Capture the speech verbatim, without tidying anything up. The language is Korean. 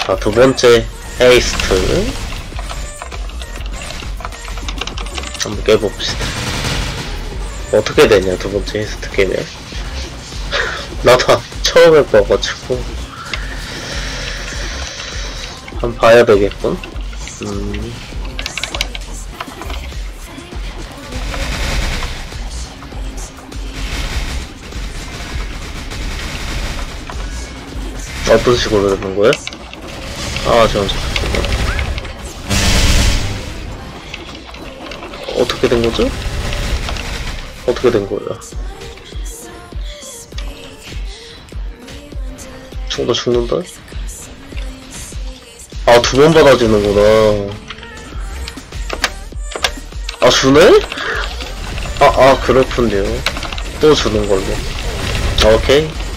자, 두 번째 헤이스트 한번 깨봅시다. 어떻게 되냐, 두 번째 헤이스트 깨면. 나도 처음 해봐가지고 한번 봐야 되겠군. 음. 어떤 식으로 되는 거야? 아, 잠깐만. 어떻게 된 거죠? 어떻게 된 거야? 죽는다, 죽는다? 아, 두 번 받아주는구나. 아, 주네? 아, 아, 그렇군요. 또 주는 걸로. 아, 오케이.